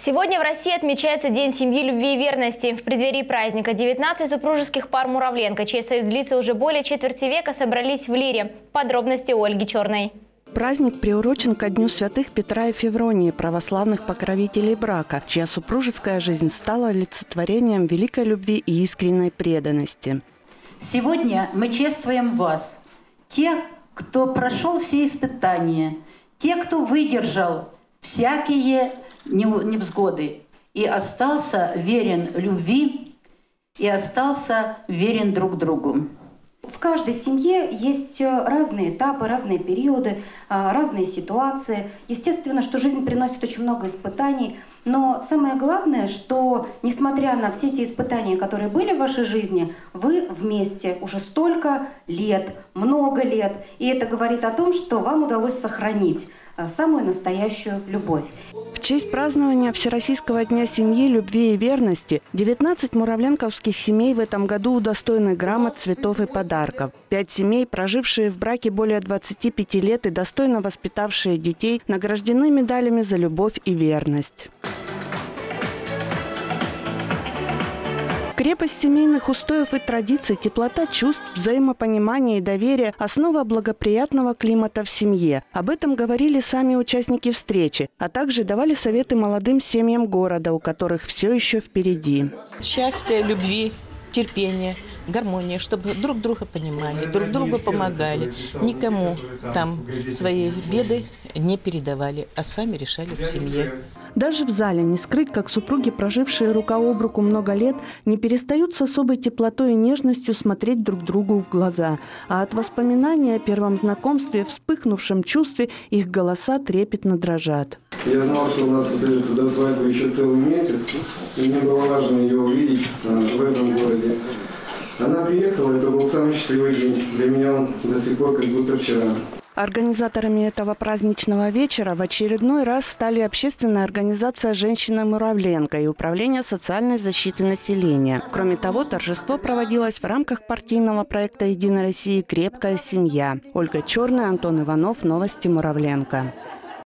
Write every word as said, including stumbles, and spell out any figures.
Сегодня в России отмечается День семьи, любви и верности. В преддверии праздника девятнадцать супружеских пар Муравленко, чей союз длится уже более четверти века, собрались в Лире. Подробности у Ольги Черной. Праздник приурочен ко Дню святых Петра и Февронии, православных покровителей брака, чья супружеская жизнь стала олицетворением великой любви и искренней преданности. Сегодня мы чествуем вас, тех, кто прошел все испытания, те, кто выдержал всякие невзгоды и остался верен любви, и остался верен друг другу. В каждой семье есть разные этапы, разные периоды, разные ситуации. Естественно, что жизнь приносит очень много испытаний, но самое главное, что несмотря на все те испытания, которые были в вашей жизни, вы вместе уже столько лет, много лет, и это говорит о том, что вам удалось сохранить самую настоящую любовь. В честь празднования Всероссийского дня семьи, любви и верности девятнадцать муравленковских семей в этом году удостоены грамот, цветов и подарков. Пять семей, прожившие в браке более двадцати пяти лет и достойно воспитавшие детей, награждены медалями за любовь и верность. Крепость семейных устоев и традиций, теплота чувств, взаимопонимание и доверие – основа благоприятного климата в семье. Об этом говорили сами участники встречи, а также давали советы молодым семьям города, у которых все еще впереди. Счастья, любви, терпения, гармония, чтобы друг друга понимали, друг другу помогали, никому там свои беды не передавали, а сами решали в семье. Даже в зале не скрыть, как супруги, прожившие рука об руку много лет, не перестают с особой теплотой и нежностью смотреть друг другу в глаза. А от воспоминания о первом знакомстве, вспыхнувшем чувстве, их голоса трепетно дрожат. Я знал, что у нас остается до свадьбы еще целый месяц, и мне было важно ее увидеть в этом городе. Она приехала, это был самый счастливый день. Для меня он до сих пор как будто вчера. Организаторами этого праздничного вечера в очередной раз стали общественная организация «Женщина Муравленко» и Управление социальной защиты населения. Кроме того, торжество проводилось в рамках партийного проекта «Единой России. Крепкая семья». Ольга Черная, Антон Иванов. Новости Муравленко.